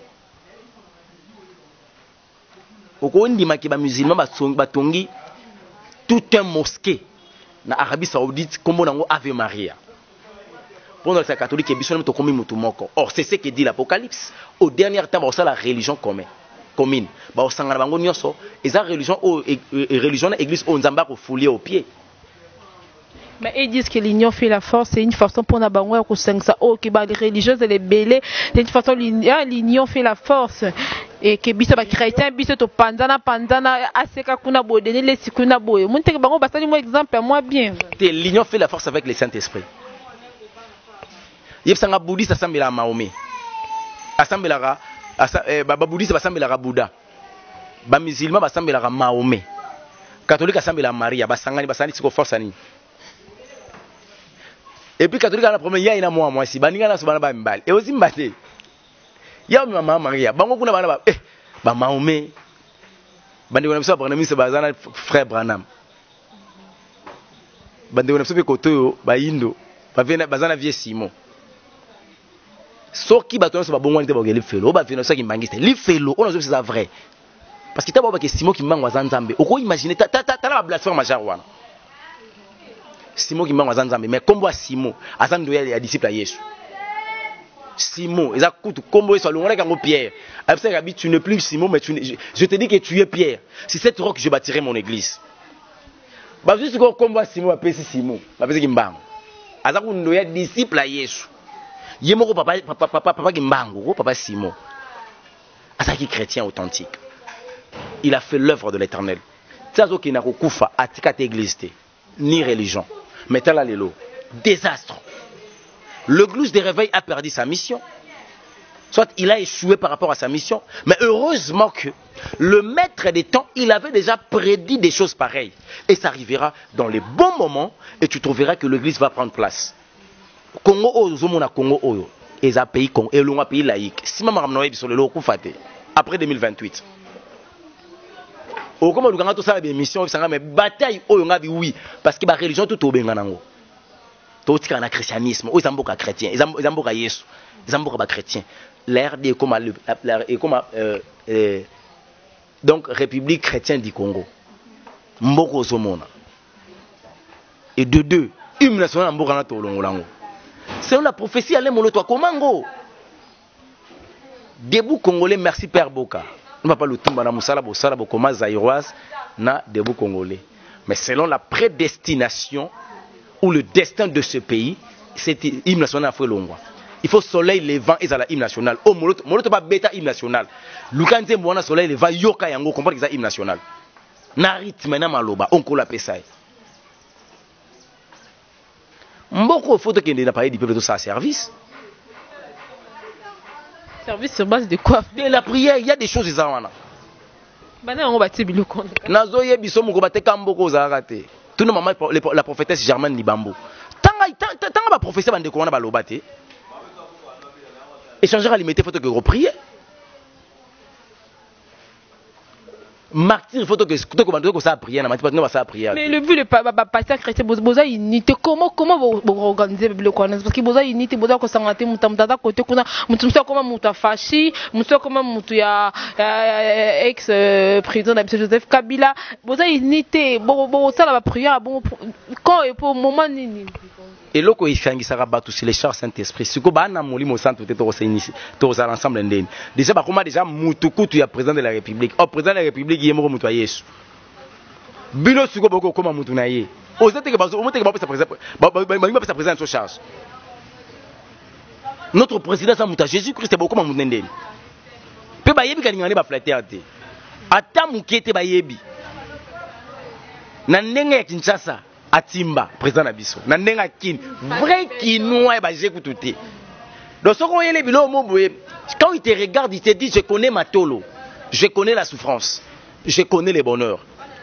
Oko ndima ki ba musulman ba tongi tout un mosquée na Arabie Saoudite comme on Ave Maria. Pour nous les catholiques et bisous to komi mutu moko. Or c'est ce que dit l'Apocalypse. Au dernier temps ba la religion commune. Commune. Ba osangana bango nyonso eza religion o religion na église o nzamba ko fouler au pied. Mais ils disent que l'union fait la force, c'est une façon pour Nabango à Kousengsa. Oh, que les religieuses et les bélés, c'est une façon l'union fait la force. Et que biso ba chrétien, biso to pandana pandana, aseka kuna bodene les sikuna boye. Mon te bango bastani moi exemple moi bien. L'union fait la force avec le Saint-Esprit. Yep sanga bouddhiste asambela Mahomet. Asambela ba bouddhiste basambela Bouddha. Ba musulman basambela Mahomet. Catholique asambela Maria, basangani basani siko force ani. Et puis catholique a la problème, il y a une moi moi si baninga na sobana ba mbali. Et aussi mbate. Il y a maman Maria, bango kuna bana ba eh ba Mahomet. Bande wana biso Branham se bazana frère Branham. Bande wana biso pe koto ba Indo, ba vena bazana vie Simon. Soki bato na so ba bongwani te ba ogeli felo, ba vena so ki mbangiste. Li felo, on a c'est ça vrai. Parce que tabo ba ke Simon ki mbangwa za Nzambe. Oko imaginer ta ta ta la blasphème majeur wana. Simon qui m'a dit mais combo à Simon azan doya ya disciple à Yesu Simon ils a coûte combo sur le on a Pierre après tu n'es plus Simon mais tu je te dis que tu es Pierre c'est cette roc que je bâtirai mon église ba juste ko combo à Simon après Simon ba pesi kimbango azan doya disciple à Yesu yemoko papa papa papa papa kimbango papa Simon azaki chrétien authentique il a fait l'œuvre de l'Éternel tsazo ki na kokufa atika te église ni religion. Mais tel là l'élo. Désastre. L'église des réveils a perdu sa mission. Soit il a échoué par rapport à sa mission. Mais heureusement que le maître des temps, il avait déjà prédit des choses pareilles. Et ça arrivera dans les bons moments. Et tu trouveras que l'église va prendre place. Congo Ozomona Congo Oyo. Et un pays Congo. Et un pays laïque. Si maman ramène sur le lot, après deux mille vingt-huit. Au comment nous ça des missions mais bataille oui parce que la religion tout au benganango tout ce qu'on a christianisme aux amboka chrétien les amboka Yesu les amboka chrétien l'ère de comme l'ère et comme donc République chrétienne du Congo mboko somona et de deux hymne national mboka na tolongolango selon la prophétie allez molo toi komango debout congolais merci Père Boka. On ne va pas le tomber dans Moussala, Bossala, Bokoma, Zaïroise, na debout congolais. Mais selon la prédestination ou le destin de ce pays, c'est l'hymne national afrilongwa. Il faut soleil levant et la hymne national. Oh, moloto, moloto pas bêta hymne national. Lukanze mwana soleil levant yoka yango comprendre que c'est hymne national. Na rythme na maloba, on ko la pesai. Mboko faut que n'a pas dit peuple de ça service. Service sur base de quoi? De la prière, il y a des choses izawana. Bana on bati biloko. Nazo ye biso muko bateka mboko zakate. Tout le moment la prophétesse Germaine Libambo. Tanga tanga ba professeur bande ko na baloba te. Échangeur alimentaire faut que reprier. Martyr faut que tout que ça prier na mati pas ça prier. Mais le but le pasteur chrétien boza unité comment comment vous organiser le connaissance parce que boza unité boza ko sangate mutamutata côté kuna mutumsa comment mutafashi mutumsa comment mutu ya ex président de Joseph Kabila boza unité bo bo ça la prière bon quand et pour moment nini. Et loko ifangisa batu sur les chars Saint-Esprit siko bana molimo centre te to s'initier to ça ensemble ndeni déjà ba comment déjà mutukutu ya président de la République au président de la République yemoko mutu Yesu bino siko boko koma mutu na ye ozete ke bazo omote ke ba pesa président ba ba pesa président sur charge notre président sa mutu Jésus-Christ boko koma mutu ndeni pe ba yebi kaningane ba flatter te ata mukete ba yebi na ndenge ya Kinshasa Atimba, président Nabiso. Nandenga kin, vrai kinois ba j'écoute. Donc ce qu'on y les bilans quand il te regarde, il te dit je connais ma tolo, je connais la souffrance, je connais les bonheurs.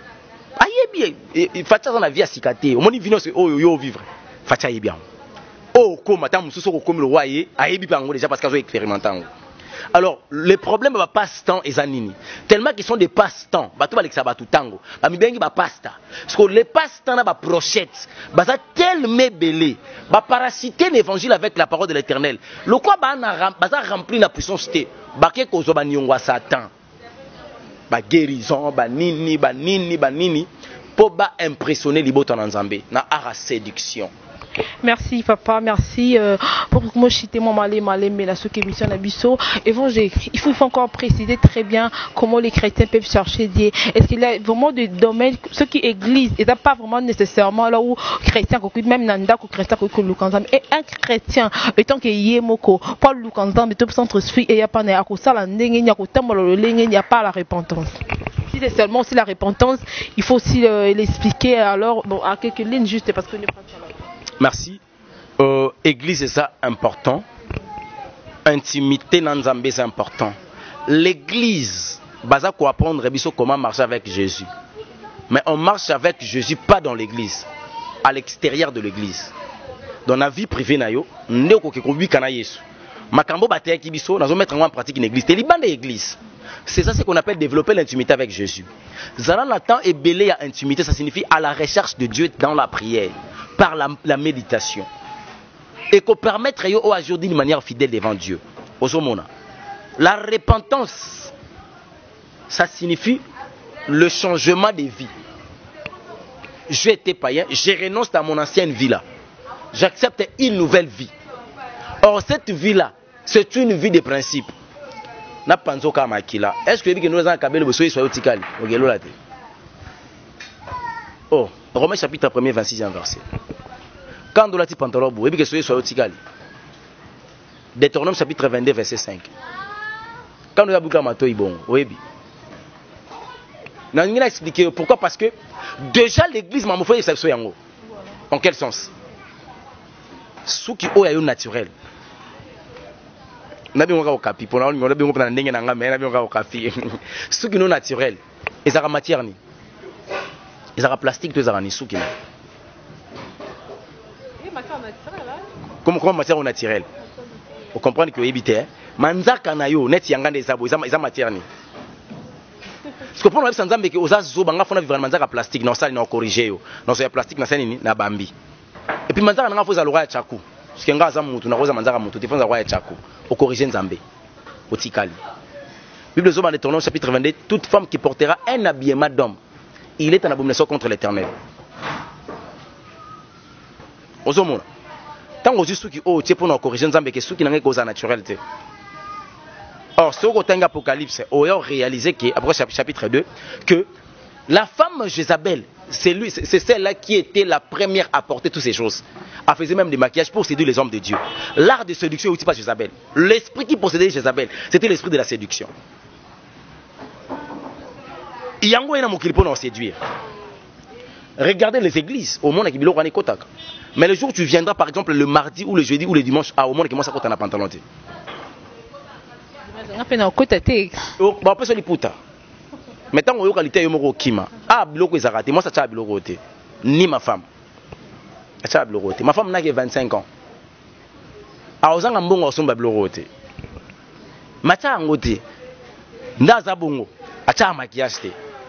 Aïe bien, il faut ça dans la vie à cicater. Au moins il vient c'est oh yo vivre. Facha bien. oh comme attends mususu comme le roi est ayebi pango déjà parce qu'ils ont expérimenté. Alors les problèmes va passe-temps et zanini tellement qu'ils sont des passe-temps bato ba lekisa batu tango ba mibengi ba pasta parce que les passe-temps na ba brochette ba ça tellement belé ba parasiter l'évangile avec la parole de l'Éternel le quoi ba na ba ça rempli la puissance té ba ke ko zo ba nyongwa Satan ba guérison ba nini ba nini ba nini pour ba impressionner liboto na Nzambe na ara séduction. Merci papa, merci euh, pour moi chiter mon malé malé mais la ce qui mission Nabiso évangile. Il faut, il faut encore préciser très bien comment les chrétiens peuvent chercher Dieu. Est-ce qu'il y a vraiment des domaines ce qui église et pas vraiment nécessairement là où chrétien même nanda ou chrétien que lukanzam et un chrétien étant que yemoko pas lukanzam tout centre suit et y a pas na ko sala ndenge nya ko tambolo le ndenge nya pas la repentance. Si c'est seulement aussi la repentance, il faut aussi euh, l'expliquer alors bon à quelques lignes juste parce que ne pas ça. Merci. Euh, église, c'est ça important. Intimité dans Nzambé, c'est important. L'église, baza quoi apprendre comment marcher avec Jésus. Mais on marche avec Jésus pas dans l'église, à l'extérieur de l'église. Dans la vie privée, nayo, ndeko ke kobi kana Yesu. Makambo bateya kibiso, nazo mettre en pratique une église. C'est liban de l'église. C'est ça ce qu'on appelle développer l'intimité avec Jésus. Zala Nathan et belé à intimité, ça signifie à la recherche de Dieu dans la prière. Par la, la méditation et qu'on permette aujourd'hui d'une manière fidèle devant Dieu. La repentance, ça signifie le changement de vie. Je étais païen, je renonce à mon ancienne vie là. J'accepte une nouvelle vie. Or cette vie là, c'est une vie de principe. Est-ce que nous avons Oh, Romains chapitre un, vingt-sixième verset. Quand on a dit pantalon, vous voyez que soyez au Tigali. Deutéronome chapitre vingt-deux, verset cinq. Quand on a bouclé mato, bon, vous voyez. On a expliqué pourquoi, parce que déjà l'église m'a fait des yango. En quel sens? Ce qui est naturel. On a bien au capi, pour on a bien au capi, on a bien au capi. Ce qui est naturel, et ça matière ni. Ils ont plastique, ils ont nisou qui n'a. Comment comment matière naturelle? Vous comprenez que éviter. Manzaka na yo net yanga des abo, ils ont matière ni. Parce que pour nous, sans ambe que aux azo banga fona vivre manzaka plastique, non ça, non corriger yo, non ça plastique na sani na bambi. Et puis manzaka na foza lora ya chaku. Parce que ngaza mutu na roza manzaka mutu, tifonza lora ya chaku. Au corriger nzambe. Au tikali. Bible zo dans Deutéronome chapitre vingt-deux, toute femme qui portera un habillement d'homme, il est en abomination contre l'Éternel. Ozomona. Tant que ceux qui ont été pour nous corriger, nous avons que ceux qui n'ont pas cause naturelle. Or, ce qu'on a Apocalypse, on a réalisé que après chapitre deux, que la femme Jézabel, c'est lui, c'est celle-là qui était la première à porter toutes ces choses. Elle faisait même des maquillages pour séduire les hommes de Dieu. L'art de séduction n'était pas Jézabel. L'esprit qui possédait Jézabel, c'était l'esprit de la séduction. Yango ena mokili pour nous séduire. Regardez les églises au monde qui biloko ani kotaka. Mais le jour où tu viendras par exemple le mardi ou le jeudi ou le dimanche à au monde qui moi ça kota na pantalon te. On peut na kota te. Oh, ba peso li puta. Maintenant on yo qualité yo moko kima. Ah biloko ezarate, moi ça tcha biloko te. Ni ma femme. Tcha biloko te. Ma femme n'a que vingt-cinq ans. A ozanga mbongo osomba biloko te. Macha ngote. Ndaza bongo. Acha maquillage te.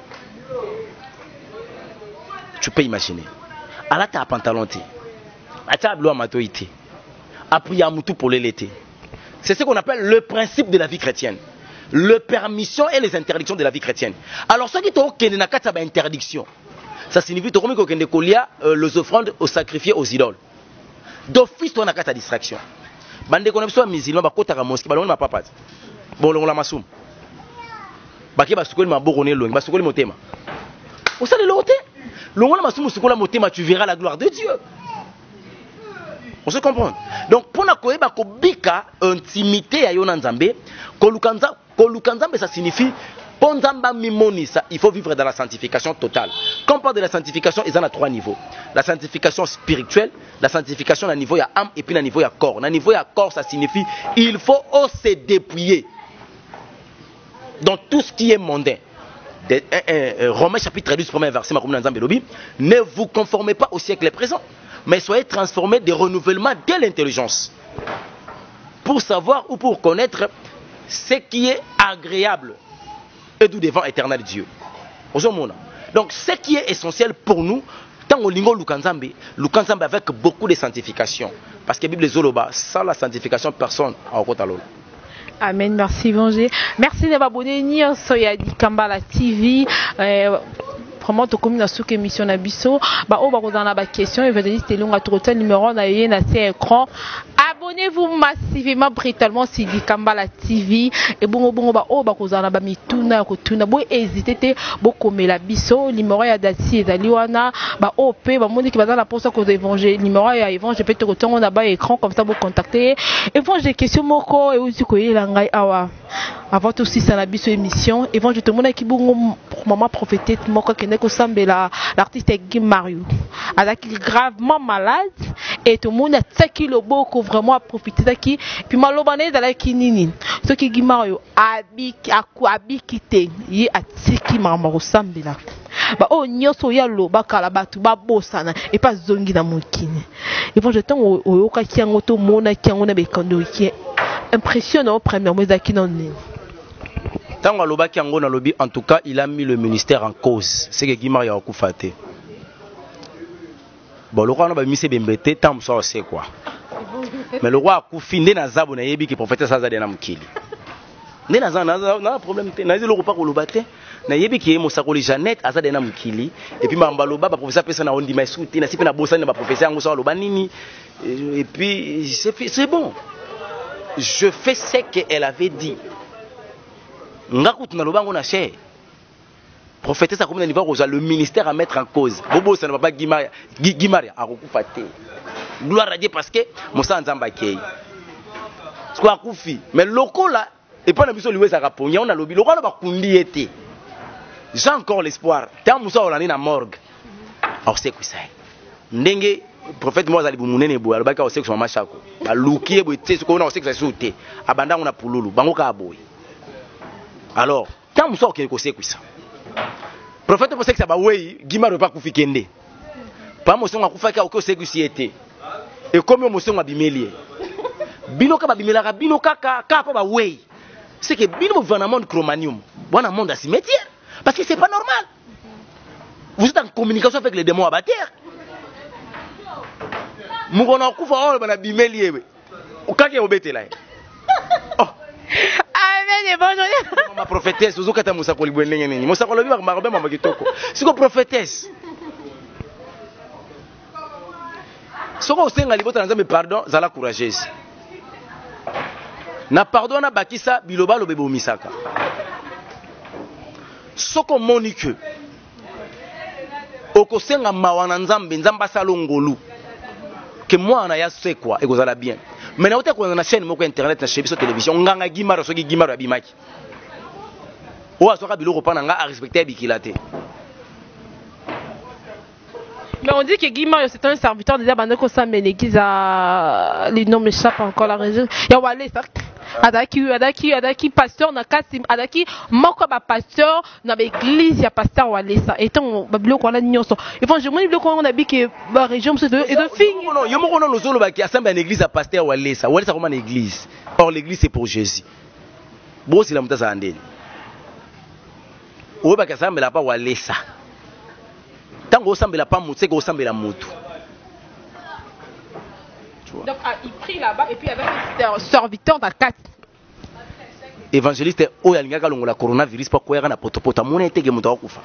Tu peux imaginer. Alors tu as un pantalon. Tu as un mato. Tu as un moutou pour l'été. C'est ce qu'on appelle le principe de la vie chrétienne. Le permission et les interdictions de la vie chrétienne. Alors, ce qui est une interdiction, ça signifie que tu as les offrandes aux sacrifiés aux idoles. D'office, tu as une distraction. Bande qu'on a besoin de musulmans, bah côté mosquée, bah on n'a pas pas. Bon, on l'a masoum. Bah qui va se coller ma bourronner loin, bah se coller mon thème. Au sein de l'autre. Tu verras la gloire de Dieu. On se comprend. Donc, pour nous koyeba ko bika intimité ya yona nzambe, kolukanza kolukanzambe ça signifie ponzamba mimonisa, il faut vivre dans la sanctification totale. Quand on parle de la sanctification, il y en a trois niveaux. La sanctification spirituelle, la sanctification à niveau ya âme et puis à niveau ya corps. À niveau ya corps, ça signifie il faut se dépouiller dans tout ce qui est mondain. De, euh, euh, Romains chapitre douze, premier verset, ne vous conformez pas au siècle présent. mais soyez transformés des renouvellements de l'intelligence. Pour savoir ou pour connaître ce qui est agréable et du devant éternel Dieu. Donc ce qui est essentiel pour nous, tant au lingo Lukanzambe, Lukanzambe avec beaucoup de sanctification. Parce que la Bible Zoloba, sans la sanctification, personne n'a aucun talon. Amen, merci Vangé. Merci de m'abonner à Soyadi Kambala T V. Euh, Vraiment, tu communes à ce que mission Nabiso. Bah, on va dans la question. Évangéliste Elonga Trotel, numéro na yé na ces écran. Abonnez-vous massivement, brutalement, si dit Kambala T V. Et bon, bon, bah, oh, bah, vous en avez mis tout na, tout na. Bon, hésitez, bon, comme la biso, numéro ya dati et d'aliwana. Bah, oh, pe, bah, mon dit qu'il va dans la poste que vous évangile. Numéro ya évangile, peut-être que on a bas écran, comme ça, vous contactez. Et bon, j'ai question, moko, et aussi, que y l'angai, awa. Avant tout, si c'est la biso émission. Et bon, je te montre qui bon, maman prophétesse, moko, qui n'est que l'artiste Guy Mario. Elle est gravement malade. Et tout le monde a tsaki le beau qu'on vraiment a profité d'aki. Puis malobane dans la kinini. Ce qui Guy Mario a bi quitté. Il a tsaki maman ressemble là. Bah oh nyoso ya lo bakala batu ba bosana et pas zongi na mokine. Et bon je temps au au kaki ngoto mona kiangona be kando qui impressionnant premier mois d'aki non. Tant alobaki yango na lobi, en tout cas, il a mis le ministère en cause. C'est que Guimard ya okufate. Bon, le roi n'a pas mis ses bembete, tant ça c'est quoi. Mais le roi a koufi ndé na zabo na yebi ki prophète sa zade na mkili. Ndé na zabo na problème te, na yezi le repas ko lobate, na yebi ki mosakoli Jeannette azade na mkili et puis mamba loba ba professeur pesa na ondima souti na sipe na bosani na ba professeur yango sa loba nini et puis c'est bon. Je fais ce qu'elle avait dit. Ngakout na lobango na cher. Prophétesse a comme niveau le ministère à mettre en cause. Bobo ça ne va pas Guimard Guimard a recoufate. Gloire à Dieu parce que Moussa Nzamba kei. Ce quoi koufi mais loko là et pas na biso liwe za raponya on a lobi loko na ba kundi été. J'ai encore l'espoir. Tant Moussa on na morgue. Alors c'est quoi ça? Ndenge prophète moi ali bumunene bo alobaka o sexe mama chako. Ba lukie bo tse ko na o sexe sauté. Abanda on a pululu bango ka boy. Alors, quand vous sortez que c'est ça. Prophète pour que ça va oui, Guimard pas kufikende. Pas mo songa kufaka ko c'est que c'était. Et comme mo songa bimelier. Bino ka bimela bino kaka ka pa ba oui. C'est que bino vivant dans monde chromanium, bon dans monde cimetière parce que c'est pas normal. Vous êtes en communication avec les démons abatteur. Mo kona kufa o bana bimelier we. O kake obete là. Amen et bonjour. Ma prophétesse, vous êtes Moussa Kolibouenene nini. Moussa Kolobi va marber mama kitoko. C'est quoi prophétesse? Soko osenga libota nzambe pardon, zala courageuse. Na pardon na bakisa biloba lobebo misaka. Soko monique. Okosenga mawana nzambe nzamba salongolu. Que moi na ya c'est quoi et gozala bien. Mais na ote ko na chaîne moko internet na chez biso télévision nganga Guimard soki Guimard abimaki. O asoka biloko pa nga a respecter bikilate. Mais on dit que Guimard c'est un serviteur déjà bandeko ça mais l'église a les noms m'échappent encore la région. Ya wale ça. Adaki adaki adaki pasteur na kasi adaki moko ba pasteur na l'église ya pasteur wale ça étant biloko wana nyonso. Et bon je me dis biloko on a dit que la région c'est de et de filles. Non, yo moko no zolo ba ki assemble na église ya pasteur wale ça. Wale ça comme une église. Or l'église c'est pour Jésus. Bo si la mutasa andeni. Oba ka assemble la pa wale ça. Tango assemble la pa mutse ko assemble la mutu. Donc il prie là-bas et puis avec un serviteur dans quatre. Évangéliste oyo alingaka longola coronavirus pa koyaka na potopota mona etege mutu akufa.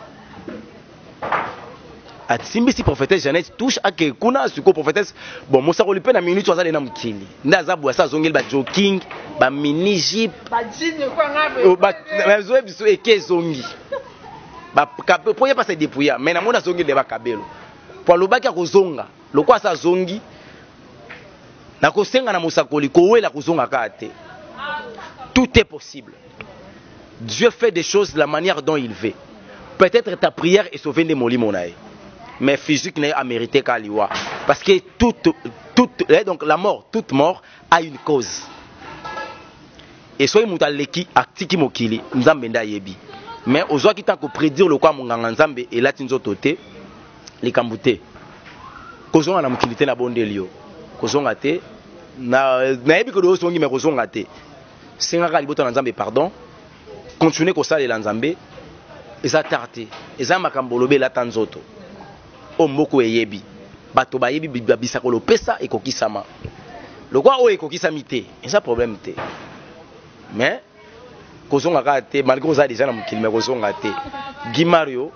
Atsimbi si prophétesse Jeannette touche à que kuna suko prophétesse bon mosa ko lipe na minute azali na mukili. Ndaza bwa sa zongeli ba jogging, ba mini jeep, ba jean ko ngabe. Ba bazo biso eke zongi. Ba kape poye pas se dépouiller mais na mona zongeli ba kabelo. Pour lobaki akozonga, lokwa sa zongi na kosenga na mosakoli kowela kozonga kate. Tout est possible. Dieu fait des choses de la manière dont il veut. Peut-être ta prière est sauvée de molimonae. Mais physique n'est à mériter qu'à liwa. Parce que toute, toute, donc la mort, toute mort a une cause. Et soit mutaleki aktiki mokili nzambe nda yebi. Mais aux qui tant que prédire le quoi monganga nzambe et la tinzo toté les kambute. kozonga na mukilité na bondelio kozonga te na na yebi ko do songi me kozonga te singa ka libota na nzambe pardon continuer ko sala la nzambe eza tarté eza makambo lobela tanzoto o mboko eyebi bato bayebi babisa ko lopesa ekokisama lokwa o ekokisami te eza problème te mais kozonga ka te malgré oza déjà na mukili me kozonga te Guy Mario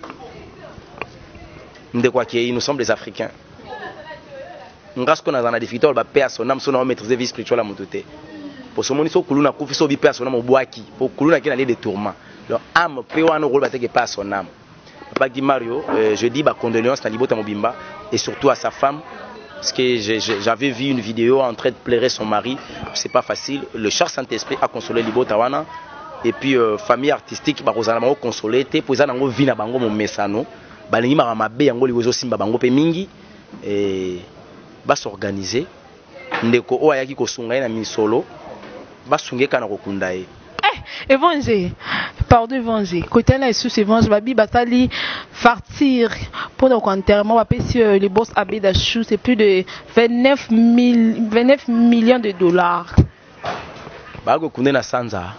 ndekwa ki nous sommes des Africains ngasko na zana difficulté ba paix son âme son âme maîtriser vie spirituelle à mototé pour ce monde so kuluna kufi so bi paix son âme obwaki pour kuluna ki na les tourments donc âme pe wana rôle ba te que pas son âme papa Guy Mario euh, je dis ba condoléances à Libota Mobimba et surtout à sa femme parce que j'avais vu une vidéo en train de pleurer son mari, c'est pas facile. Le cher Saint-Esprit a consolé Libota wana et puis euh, famille artistique ba kozana ba consoler te pour ça nango vina bango mo mesano balingi ma mabe yango liwezo simba bango pe mingi et ba s'organiser ndeko o ayaki kosunga na misolo ba sungeka na kokunda e eh évangile pardon évangile côté là sous évangile babi batali fartir pour donc enterrement va payer les boss Abeda Chou c'est plus de vingt-neuf millions de dollars ba ko kunda na sanza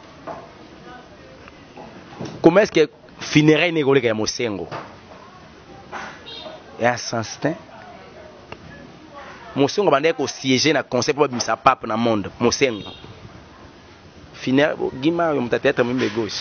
comment est-ce que funérailles négoleka ya mosengo et à Saint-Stin mosengo bandé ko siéger na conseil pour bimisa pape na monde mosengo funérailles Guima yo mtatete mimbe gauche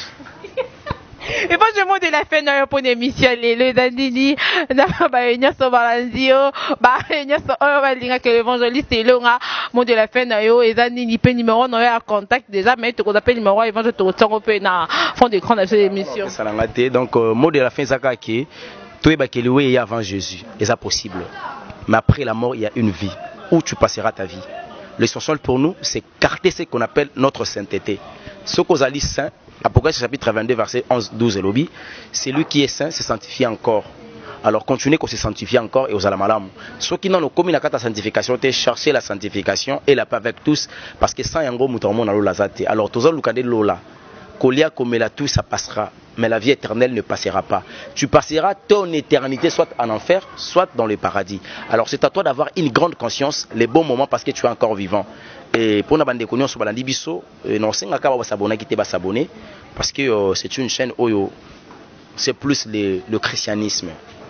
et pas je mot de la fin na pour émission le dandini na ba enya so balanzio ba enya so o ba linga que l'évangéliste longa mot de la fin na yo et dandini pe numéro na ya contact déjà mais tu ko appelle numéro évangéliste to tsongo pe na fond d'écran de cette émission ça l'a raté donc euh, mot de la fin zaka ki toi ba keliwe y avant Jésus et ça possible mais après la mort il y a une vie où tu passeras ta vie. L'essentiel pour nous c'est carter ce qu'on appelle notre sainteté. Ce qu'on a dit saint Apocalypse chapitre vingt-deux verset onze douze et lobby, celui qui est saint se sanctifie encore. Alors continuez qu'on se sanctifie encore et aux alamalam. Ceux qui n'ont commis la carte de sanctification, c'est chercher la sanctification et la paix avec tous parce que sans yango mutamon na lola zate. Alors tous les lukade lola, kolia comme la tout ça passera, mais la vie éternelle ne passera pas. Tu passeras ton éternité soit en enfer, soit dans le paradis. Alors c'est à toi d'avoir une grande conscience, les bons moments parce que tu es encore vivant. Et pour nous bande connu sur balandi biso, non singa ka ba s'abonner qui te ba s'abonner parce que euh, c'est une chaîne oyo c'est plus le, le christianisme.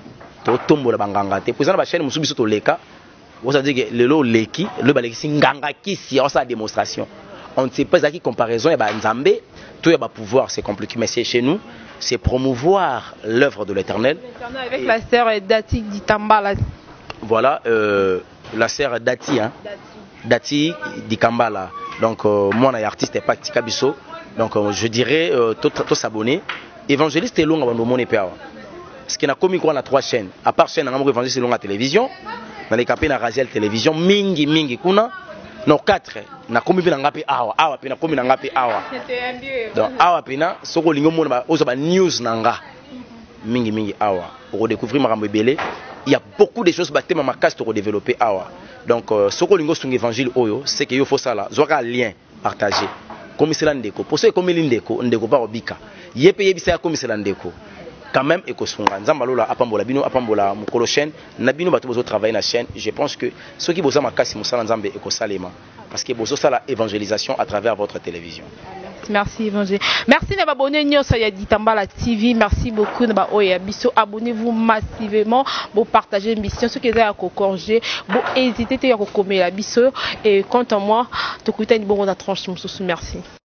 To tombo la banganga te. Pour ça ba chaîne musu biso to leka, vous savez que le lo leki, le ba leki nganga ki si on sa démonstration. On ne sait pas à qui comparaison et ba nzambe, tout y a ba pouvoir, c'est compliqué mais c'est chez nous, c'est promouvoir l'œuvre de l'Éternel. Avec et la sœur Dati Ditambala. Voilà euh, la sœur Dati hein. Dati. Dati Dikambala. Donc euh, moi on est artiste et pas Tikabiso. Donc euh, je dirais euh, tout s'abonner. Évangéliste est long avant mon épée. Ce qui n'a commis quoi on a trois chaînes. À part chaîne on a évangéliste long à télévision. Dans les capés na Raziel télévision mingi mingi kuna. Non quatre. Na commis na ngapi awa. Awa pe na commis na ngapi awa. Donc awa pe na soko lingo mo ba ozo ba news nanga. Mingi mingi awa. Pour découvrir makambo belé. Il y a beaucoup de choses battement ma casse pour développer awa. Donc ce que lingo sur l'évangile oyo c'est que il faut ça là zoka lien partagé comme c'est l'andeko pour ceux comme l'indeko ndeko pas obika yepe yebisa comme c'est l'andeko quand même ekosunga nzamba lola apambola bino apambola mukolo chaîne na bino bato bozo travailler na chaîne je pense que ceux qui boza makasi musala nzambe ekosalema parce que bozo sala évangélisation à travers votre télévision. Merci évangile. Merci de m'abonner nyoso ya Ditambala T V. Merci beaucoup de oya biso. Abonnez-vous massivement pour partager l'émission. Ceux qui ont à corriger, pour hésiter à commenter la biso et quant à moi, tout coûte une bonne tranche. Merci.